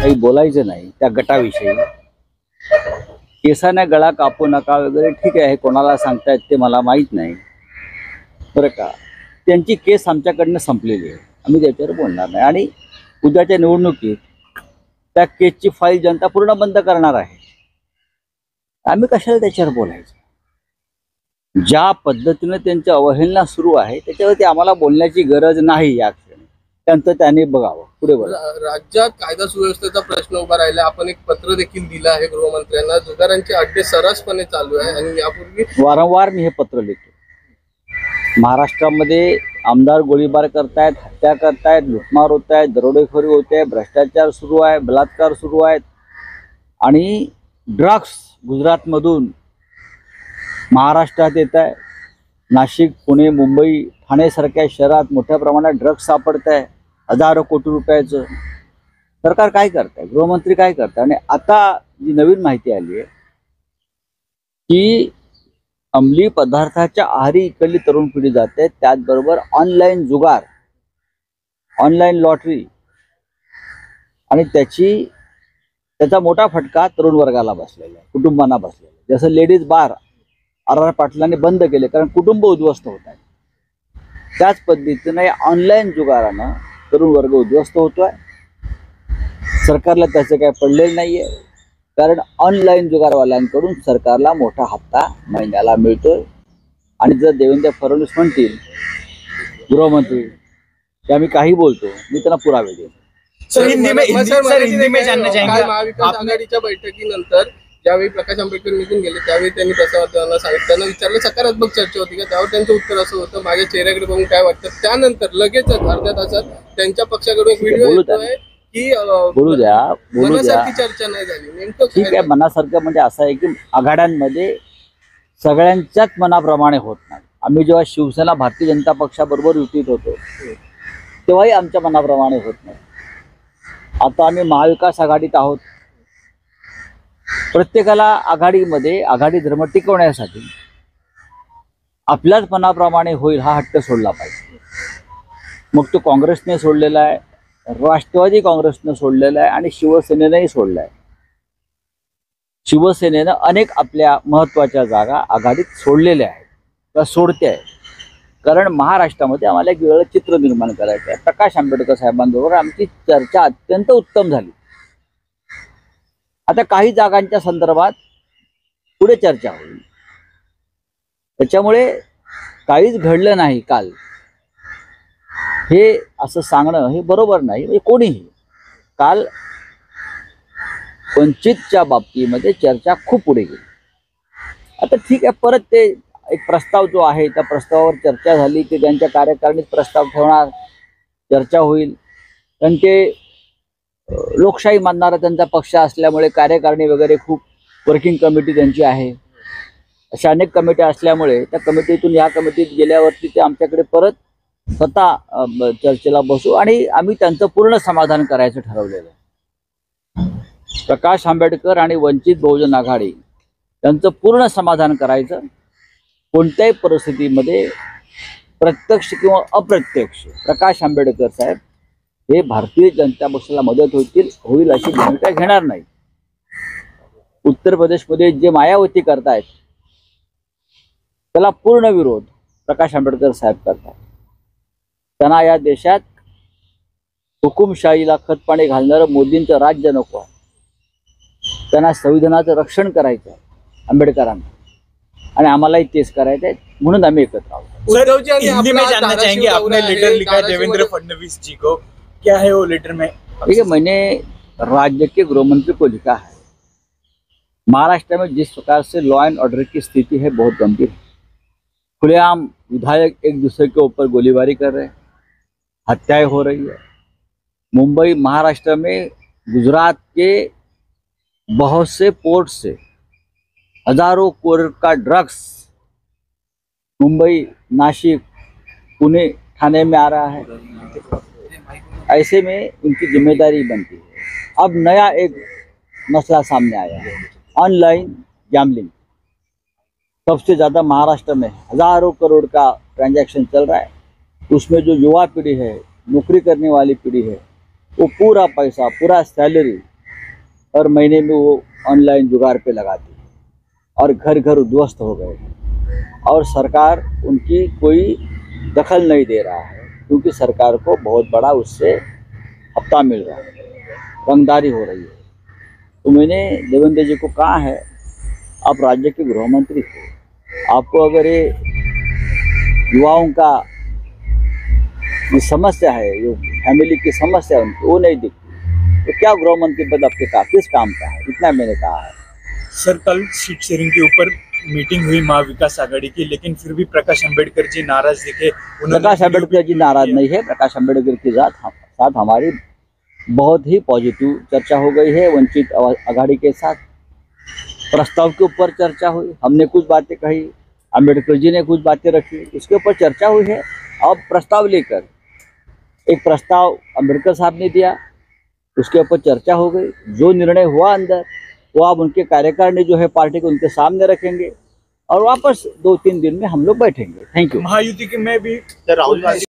काही बोलायचं नाही त्या गटाविषयी. केसाने गळा कापू नका वगैरे ठीक आहे, कोणाला सांगतायत ते मला माहीत नाही बरं का. त्यांची केस आमच्याकडनं संपलेली आहे, आम्ही त्याच्यावर बोलणार नाही. आणि उद्याच्या निवडणुकीत त्या केसची फाईल जनता पूर्ण बंद करणार आहे. आम्ही कशाला त्याच्यावर बोलायचं. ज्या पद्धतीने त्यांची अवहेलना सुरू आहे त्याच्यावरती आम्हाला बोलण्याची गरज नाही. या क्षणी त्यांचं त्याने बघावं, पुढे बघावं. राज्यात कायदा सुव्यवस्थेचा प्रश्न उभा राहिला. आपण एक पत्र देखील दिलं आहे गृहमंत्र्यांना. जुगारांचे अड्डे सर्रासपणे चालू आहे आणि यापूर्वी वारंवार मी हे पत्र लिहितो. महाराष्ट्रामध्ये आमदार गोळीबार करतायत, हत्या करतायत, लुटमार होत आहेत, दरोडेखोरी होते, भ्रष्टाचार सुरू आहे, बलात्कार सुरू आहेत आणि ड्रग्स गुजरातमधून महाराष्ट्रात येत आहे. नाशिक, पुणे, मुंबई, ठाणेसारख्या शहरात मोठ्या प्रमाणात ड्रग्स सापडत आहे, हजारो कोटी रुपयाचं. सरकार काय करत आहे, गृहमंत्री काय करत आहे. आणि आता जी नवीन माहिती आली आहे की अंमली पदार्थाच्या आहारी इकडली तरुण पिढी जाते, त्याचबरोबर ऑनलाईन जुगार, ऑनलाईन लॉटरी आणि त्याचा मोठा फटका तरुण वर्गाला बसलेला आहे, कुटुंबांना बसलेला आहे. जसं लेडीज बार आर पाटलांनी बंद केले कारण कुटुंब उद्ध्वस्त होत आहे, त्याच पद्धतीने ऑनलाईन जुगारानं तरुण वर्ग उद्ध्वस्त होतोय. सरकारला त्याचं काय पडलेलं नाहीये कारण ऑनलाईन जुगारवाल्यांकडून सरकारला मोठा हप्ता महिन्याला मिळतोय. आणि जर देवेंद्र फडणवीस म्हणतील गृहमंत्री की आम्ही काही बोलतो, मी त्यांना पुरावे देईन. महाविकास आघाडीच्या बैठकीनंतर ज्यावेळी प्रकाश आंबेडकर निघून गेले त्यावेळी त्यांनी प्रसारमाध्यमांना सांगितलं, त्यांना विचारलं सकारात्मक चर्चा होती का, त्यावर त्यांचं उत्तर असं होतं माझ्या चेहऱ्याकडे बघून काय वाटतं. त्यानंतर लगेचच अर्ध्या तासात त्यांच्या पक्षाकडून एक व्हिडिओ येतोय की बोलू द्या मनासारखी चर्चा नाही झाली. नेमकं ठीक आहे, मनासारखं म्हणजे असं आहे की आघाड्यांमध्ये सगळ्यांच्याच मनाप्रमाणे होत नाही. आम्ही जेव्हा शिवसेना भारतीय जनता पक्षाबरोबर युतीत होतो तेव्हाही आमच्या मनाप्रमाणे होत नाही. आता आम्ही महाविकास आघाडीत आहोत. प्रत्येकाला आघाडीमध्ये आघाडी धर्म टिकवण्यासाठी आपल्याच मनाप्रमाणे होईल हा हट्ट सोडला पाहिजे. मग तो काँग्रेसने सोडलेला आहे, राष्ट्रवादी काँग्रेसने सोडलेला आहे आणि शिवसेनेनेही सोडला आहे. शिवसेनेनं अनेक आपल्या महत्त्वाच्या जागा आघाडीत सोडलेल्या आहेत किंवा सोडते आहे. कारण महाराष्ट्रामध्ये आम्हाला एक वेगळं चित्र निर्माण करायचं आहे. प्रकाश आंबेडकर साहेबांबरोबर आमची चर्चा अत्यंत उत्तम झाली. आता काही जागांच्या संदर्भात पुढे चर्चा होईल. त्याच्यामुळे काहीच घडलं नाही काल हे असं सांगणं हे बरोबर नाही. म्हणजे कोणीही काल वंचितच्या बाबतीमध्ये चर्चा खूप पुढे गेली. आता ठीक आहे, परत ते एक प्रस्ताव जो आहे त्या प्रस्तावावर चर्चा झाली की त्यांच्या कार्यकारिणीत प्रस्ताव ठेवणार, चर्चा होईल. त्यांचे लोकशाही मानणारा त्यांचा पक्ष असल्यामुळे कार्यकारिणी वगैरे खूप वर्किंग कमिटी त्यांची आहे. अशा अनेक कमिट्या असल्यामुळे त्या कमिटीतून या कमिटीत गेल्यावरती ते आमच्याकडे परत स्वतः चर्चेला बसू आणि आम्ही त्यांचं पूर्ण समाधान करायचं ठरवलेलं आहे. प्रकाश आंबेडकर आणि वंचित बहुजन आघाडी त्यांचं पूर्ण समाधान करायचं. कोणत्याही परिस्थितीमध्ये प्रत्यक्ष किंवा अप्रत्यक्ष प्रकाश आंबेडकर साहेब हे भारतीय जनता पक्षाला मदत होईल अशी भूमिका घेणार नाही. उत्तर प्रदेशमध्ये जे मायावती करतायत त्याला पूर्ण विरोध प्रकाश आंबेडकर साहेब करतात. त्यांना या देशात हुकुमशाहीला खतपाणी घालणारं मोदींचं राज्य नको आहे. त्यांना संविधानाचं रक्षण करायचं आहे आंबेडकरांना आणि आमलाही तेच करायचं आहे. म्हणून आम्ही एकत्र आहोत. हिंदी में जानना चाहेंगे, आपने लेटर लिखा है देवेंद्र फडणवीस जी को, क्या है वो लेटर में? देखिए, मैंने राज्य के गृहमंत्री को लिखा है महाराष्ट्र में जिस प्रकार से लॉ एंड ऑर्डर की स्थिति है बहुत गंभीर है। खुलेआम विधायक एक दूसरे के ऊपर गोलीबारी कर रहे हैं, हत्याएं हो रही है। मुंबई महाराष्ट्र में गुजरात के बहुत से पोर्ट से हजारों करोड़ का ड्रग्स मुंबई, नासिक, पुणे, ठाणे में आ रहा है। ऐसे में उनकी जिम्मेदारी बनती है। अब नया एक मसला सामने आया है, ऑनलाइन गैम्बलिंग। सबसे ज़्यादा महाराष्ट्र में हजारों करोड़ का ट्रांजैक्शन चल रहा है। उसमें जो युवा पीढ़ी है, नौकरी करने वाली पीढ़ी है, वो पूरा पैसा, पूरा सैलरी हर महीने में वो ऑनलाइन जुगाड़ पे लगाती है और घर घर उद्ध्वस्त हो गए और सरकार उनकी कोई दखल नहीं दे रहा है, क्योंकि सरकार को बहुत बड़ा उससे हफ्ता मिल रहा है, रंगदारी हो रही है। तो मैंने देवेंद्र जी को कहा है, आप राज्य के गृह मंत्री हो, आपको अगर ये युवाओं का ये समस्या है, जो फैमिली की समस्या है उनकी, वो नहीं दिखती, तो क्या गृह मंत्री पद आपके किस काम का है? इतना मैंने कहा है। सर, कल सीट शेयरिंग के ऊपर मीटिंग हुई महाविकास आघाड़ी की, लेकिन फिर भी प्रकाश अंबेडकर जी नाराज दिखे। प्रकाश अंबेडकर जी नाराज नहीं है। प्रकाश अंबेडकर के साथ हमारी बहुत ही पॉजिटिव चर्चा हो गई है। वंचित आघाड़ी के साथ प्रस्ताव के ऊपर चर्चा हुई, हमने कुछ बातें कही, अंबेडकर जी ने कुछ बातें रखी, उसके ऊपर चर्चा हुई है। अब प्रस्ताव लेकर एक प्रस्ताव अंबेडकर साहब ने दिया, उसके ऊपर चर्चा हो गई। जो निर्णय हुआ अंदर, वो अब उनके कार्यकारिणी जो है पार्टी को उनके सामने रखेंगे और वापस 2-3 दिन में हम लोग बैठेंगे। Thank you. महायुति के में भी राहुल गांधी